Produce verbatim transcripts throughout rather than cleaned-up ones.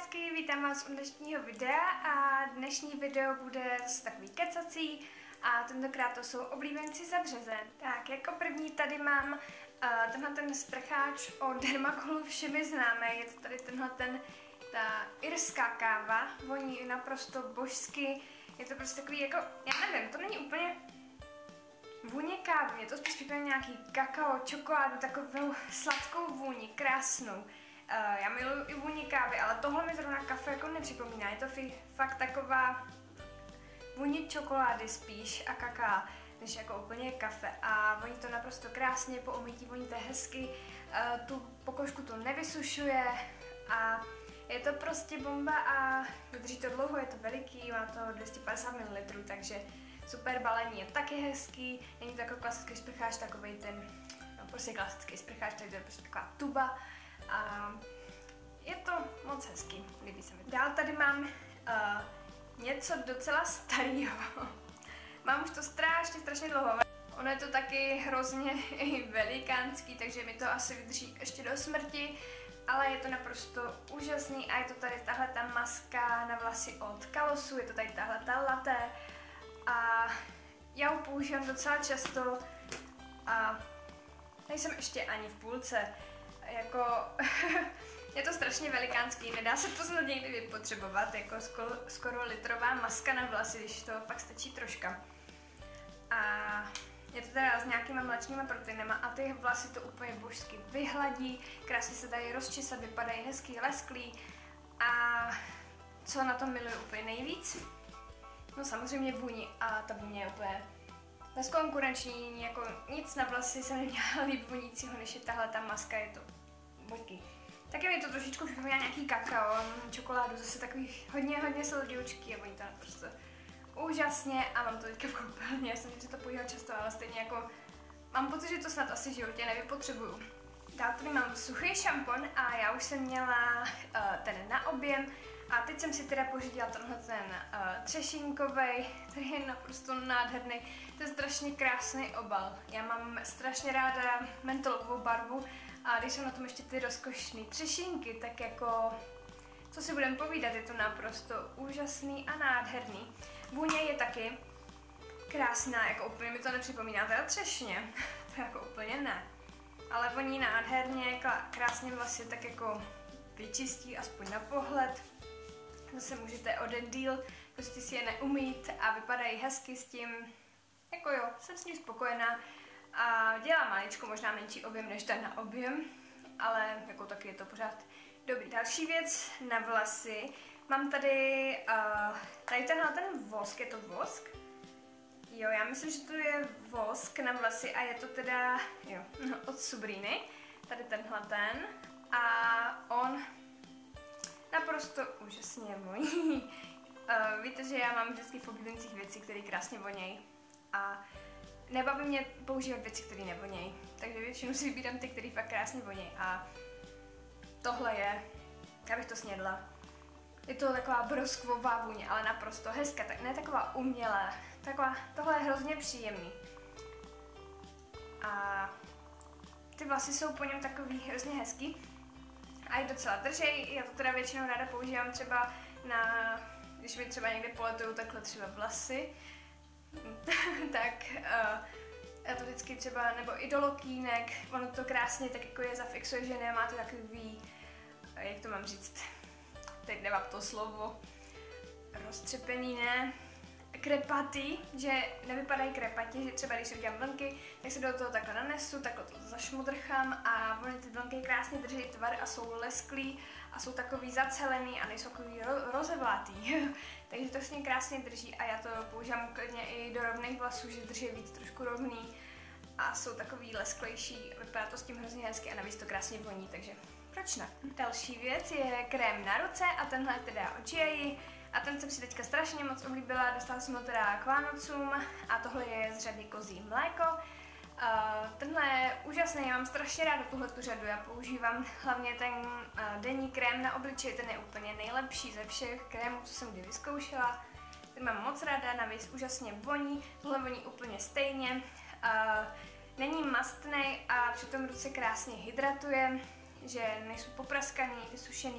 krásky, vítám vás u dnešního videa a dnešní video bude zase takový kecací a tentokrát to jsou oblíbenci za březen. Tak, jako první tady mám uh, tenhle ten sprcháč od Dermacolu všemi známý, je to tady tenhle ten, ta irská káva, voní naprosto božsky, je to prostě takový jako, já nevím, to není úplně vůně kávy, mě to spíš připomíná nějaký kakao, čokoládu, takovou sladkou vůni, krásnou. Uh, já miluji i vůni kávy, ale tohle mi zrovna kafe jako nepřipomíná, je to fakt taková vůně čokolády spíš a kaká, než jako úplně kafe a voní to naprosto krásně, po umytí voní to hezky, uh, tu pokožku to nevysušuje a je to prostě bomba a vydrží to dlouho, je to veliký, má to dvě stě padesát mililitrů, takže super balení, je taky hezký, není to jako klasický sprcháč, takovej ten, no prostě klasický sprcháč, tady to je prostě taková tuba a je to moc hezký, líbí se mi. Dál tady mám uh, něco docela starého. Mám už to strašně, strašně dlouho. Ono je to taky hrozně velikánský, takže mi to asi vydrží ještě do smrti, ale je to naprosto úžasný a je to tady tahle ta maska na vlasy od Kalosu, je to tady tahle ta latte a já ji používám docela často a nejsem ještě ani v půlce. Jako, je to strašně velikánský, nedá se to snad někdy vypotřebovat, jako skoro, skoro litrová maska na vlasy, když to fakt stačí troška. A je to teda s nějakýma mléčnýma proteinama a ty vlasy to úplně božsky vyhladí, krásně se dají rozčesat, vypadají hezký, lesklý a co na tom miluji úplně nejvíc? No samozřejmě vůni a ta vůně je úplně bezkonkurenční, jako nic na vlasy jsem neměla líp vonícího, než je tahle ta maska, je to božký. Taky mi to trošičku připomíná nějaký kakao, čokoládu, zase takový hodně, hodně sladoučký a voní to naprosto úžasně a mám to teďka v koupelně, já jsem si to používala často, ale stejně jako mám pocit, že to snad asi v životě nevypotřebuju. Dál tady mám suchý šampon a já už jsem měla uh, ten na objem a teď jsem si teda pořídila tenhle ten uh, třešínkovej, který je naprosto nádherný. To je strašně krásný obal. Já mám strašně ráda mentolovou barvu a když jsou na tom ještě ty rozkošné třešínky, tak jako, co si budeme povídat, je to naprosto úžasný a nádherný. Vůně je taky krásná, jako úplně mi to nepřipomíná teda třešně, to jako úplně ne. Ale voní nádherně, krásně vlasy tak jako vyčistí, aspoň na pohled. Zase můžete o den díl prostě si je neumýt a vypadají hezky s tím. Jako jo, jsem s ním spokojená a dělá maličko, možná menší objem než ten na objem, ale jako taky je to pořád dobrý. Další věc na vlasy. Mám tady, uh, tady tenhle ten vosk, je to vosk? Jo, já myslím, že to je vosk na vlasy a je to teda, jo, od Subriny, tady tenhle ten a on naprosto úžasně voní. uh, víte, že já mám vždycky v oblíbencích věci, které krásně vonějí a nebaví mě používat věci, které nevonějí, takže většinou si vybírám ty, které fakt krásně vonějí a tohle je, já bych to snědla. Je to taková broskvová vůně, ale naprosto hezká, tak ne taková umělá, taková, tohle je hrozně příjemný. A ty vlasy jsou po něm takový hrozně hezký a je docela držej, já to teda většinou ráda používám třeba na, když mi třeba někde poletují takhle třeba vlasy, tak uh, já to vždycky třeba, nebo i do lokýnek, ono to krásně tak jako je zafixuje, že nemáte takový, jak to mám říct, teď nemám to slovo, roztřepený, ne, krepatý, že nevypadají krepatě, že třeba když si udělám vlnky, tak se do toho takhle nanesu, takhle to zašmudrchám a oni ty vlnky krásně drží tvar a jsou lesklý a jsou takový zacelený a nejsou takový ro rozevlátý. Takže to s ním krásně drží a já to používám klidně i do rovných vlasů, že drží víc trošku rovný a jsou takový lesklejší, vypadá to s tím hrozně hezky a navíc to krásně voní, takže proč ne? Další věc je krém na ruce a tenhle je teda od Giai a ten jsem si teďka strašně moc oblíbila, dostala jsem ho teda k Vánocům a tohle je z řady Kozí mléko. Uh, tenhle je úžasný, já mám strašně ráda tuhletu řadu, já používám hlavně ten uh, denní krém na obličej, ten je úplně nejlepší ze všech krémů, co jsem kdy vyzkoušela. Ten mám moc ráda, navíc úžasně voní, tohle voní úplně stejně. Uh, není mastný a přitom ruce krásně hydratuje, že nejsou popraskaný, vysušený,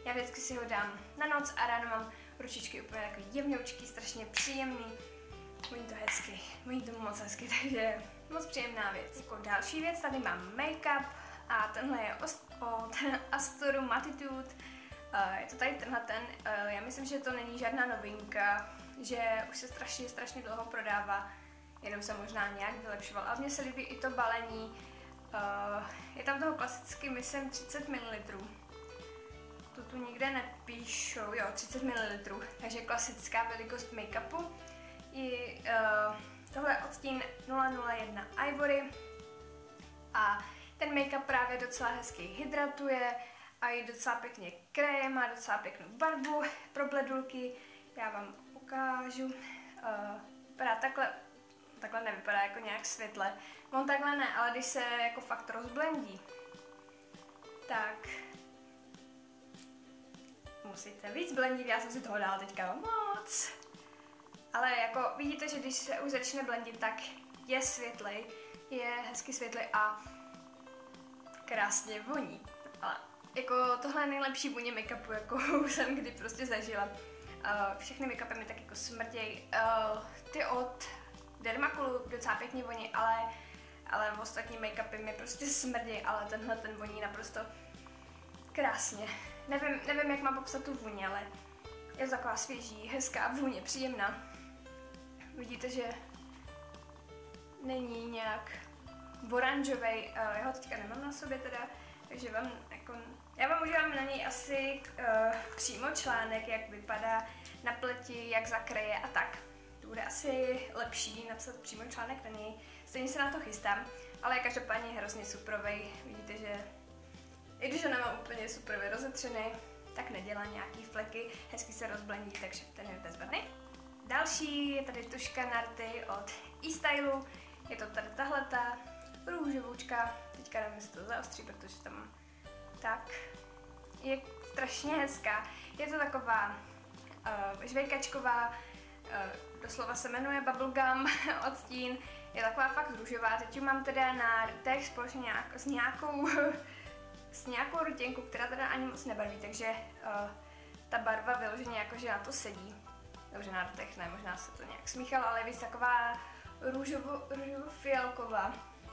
Já vždycky si ho dám na noc a ráno mám ručičky úplně takový jemňoučký, strašně příjemný. Voní to hezky, voní to moc hezky, takže moc příjemná věc. Jako další věc, tady mám make-up a tenhle je od Astoru Matitude. Je to tady tenhle ten, já myslím, že to není žádná novinka, že už se strašně, strašně dlouho prodává, jenom se možná nějak vylepšoval. A mně se líbí i to balení, je tam toho klasicky, myslím, třicet mililitrů. To tu nikde nepíšou, jo, třicet mililitrů, takže klasická velikost make-upu. I, uh, tohle je odstín nula nula jedna Ivory a ten make-up právě docela hezky hydratuje a i docela pěkně kryje, má docela pěknou barvu pro bledulky. Já vám ukážu, uh, vypadá takhle, takhle nevypadá jako nějak světle, on takhle ne, ale když se jako fakt rozblendí, tak musíte víc blendit, já jsem si toho dala teďka moc. Ale jako vidíte, že když se už začne blendit, tak je světlej, je hezky světlej a krásně voní. Ale jako tohle je nejlepší vůně make-upu, jako jsem kdy prostě zažila. Uh, všechny make-upy mi tak jako smrděj. Uh, ty od Dermacolu docela pěkně voní, ale, ale ostatní make-upy mi prostě smrděj, ale tenhle ten voní naprosto krásně. Nevím, nevím, jak mám popsat tu vůni, ale je to taková svěží, hezká vůně, příjemná. Vidíte, že není nějak oranžovej, uh, já ho teďka nemám na sobě teda, takže vám jako, já vám udělám na něj asi uh, přímo článek, jak vypadá na pleti, jak zakryje a tak. To bude asi lepší napsat přímo článek na něj, stejně se na to chystám, ale každopádně je hrozně suprovej, vidíte, že i když ho nemám úplně suprově rozetřený, tak nedělá nějaký fleky, hezky se rozblendí, takže ten je bezvadný. Další je tady tuška Narty od eStylu, je to tady tahleta, růžovoučka, teďka nevím, jestli to zaostří, protože tam tak, je strašně hezká, je to taková uh, žvejkačková, uh, doslova se jmenuje Bubblegum odstín, je taková fakt růžová, teď ji mám teda na rtech společně nějak, s nějakou s nějakou rutěnku, která teda ani moc nebarví, takže uh, ta barva vyloženě jakože na to sedí. Dobře, na rtech ne, možná se to nějak smíchalo, ale je víc taková růžovo-fialková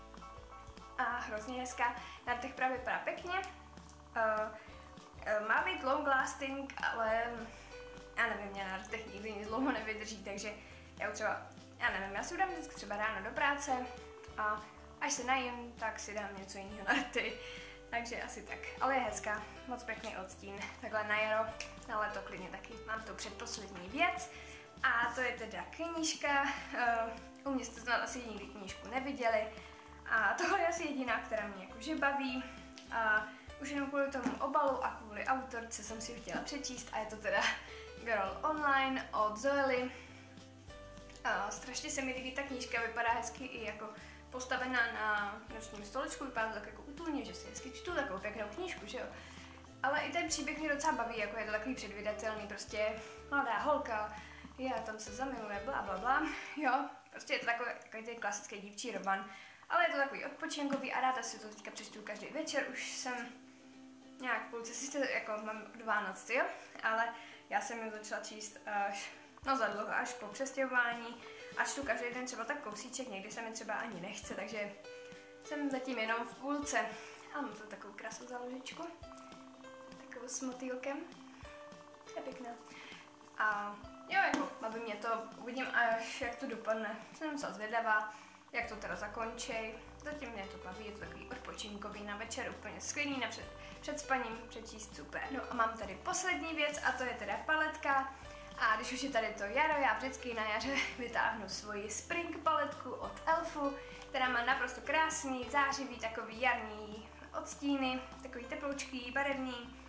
a hrozně hezká. Na rtech právě vypadá pěkně. Uh, uh, má být long lasting, ale já nevím, mě na rtech nikdy nic dlouho nevydrží, takže já třeba, já nevím, já si udám vždycky třeba ráno do práce a až se najím, tak si dám něco jiného na rty. Takže asi tak, ale je hezká, moc pěkný odstín, takhle na jaro, na leto klidně taky. Mám tu předposlední věc a to je teda knížka, uh, u mě jste snad asi nikdy knížku neviděli a tohle je asi jediná, která mě jakože baví a už jenom kvůli tomu obalu a kvůli autorce jsem si ho chtěla přečíst a je to teda Girl Online od Zoely. Uh, strašně se mi líbí ta knížka, vypadá hezky i jako postavená na nočním stolečku, vypadá to tak jako útulně, že si hezky čtu takovou pěknou knížku, že jo. Ale i ten příběh mě docela baví, jako je to takový předvídatelný, prostě mladá holka, já tam se zamiluje, bla bla bla, jo. Prostě je to takový, takový ten klasický dívčí román, ale je to takový odpočinkový a ráda si to teďka přečtu každý večer, už jsem nějak v půlce, sice jako mám od Vánoc, jo, ale já jsem jim začala číst až, no za dlouho, až po přestěhování, a čtu každý den třeba tak kousíček, někdy se mi třeba ani nechce, takže jsem zatím jenom v půlce. A mám tu takovou krásnou záložičku, takovou s motýlkem, to je pěkná. A jo, jako baví mě to, uvidím až jak to dopadne, jsem docela zvědavá, jak to teda zakončí. Zatím mě to baví, je to takový odpočinkový na večer, úplně skvělý, na před, před spaním přečíst super. No a mám tady poslední věc a to je teda paletka. A když už je tady to jaro, já vždycky na jaře vytáhnu svoji Spring paletku od Elfu, která má naprosto krásný, zářivý, takový jarní odstíny, takový teploučký, barevný.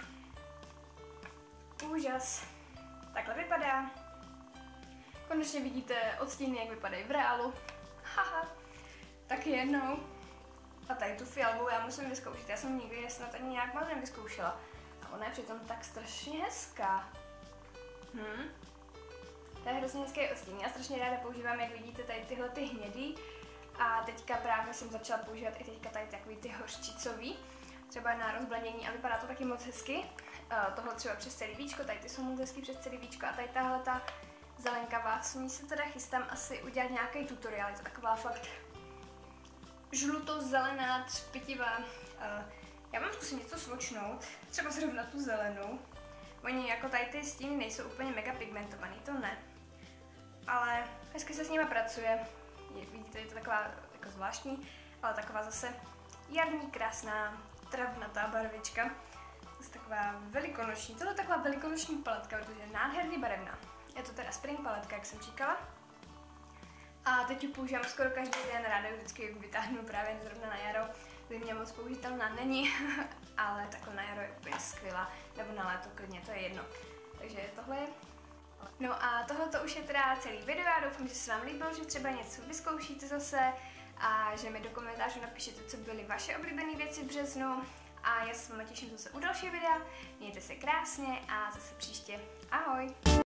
Úžas. Takhle vypadá. Konečně vidíte odstíny, jak vypadají v reálu. Haha. Taky jednou. A tady tu fialbu já musím vyzkoušet, já jsem nikdy snad ani nějak moc nevyzkoušela. A ona je přitom tak strašně hezká. Hmm. To je hrozně hezký odstín. Já strašně ráda používám, jak vidíte, tady tyhle ty hnědý. A teďka právě jsem začala používat i teďka tady takový ty hořčicový. třeba na rozbladění a vypadá to taky moc hezky. Tohle třeba přes celý víčko, tady ty jsou moc hezky přes celý víčko a tady tahle ta zelenkavá, s ní se teda chystám asi udělat nějaký tutoriál, je to taková fakt žluto-zelená, třpitivá. Já mám zkusit něco svočnout, třeba zrovna tu zelenou. Oni jako tady ty stíny nejsou úplně mega pigmentovaný, to ne. Ale hezky se s nimi pracuje. Je, vidíte, je to taková jako zvláštní, ale taková zase jarní, krásná, travnatá barvička. To je taková velikonoční, tohle je taková velikonoční paletka, protože je nádherně barevná. Je to teda spring paletka, jak jsem říkala. A teď ji používám skoro každý den, ráda vždycky vytáhnu právě zrovna na jaro, kdy mě moc použitelná není, ale takhle na jaro je úplně skvělá, nebo na léto klidně, to je jedno. Takže tohle je. No a tohle to už je teda celý video, já doufám, že se vám líbilo, že třeba něco vyzkoušíte zase a že mi do komentářů napíšete, co byly vaše oblíbené věci v březnu. A já se vám těším zase u dalšího videa, mějte se krásně a zase příště. Ahoj!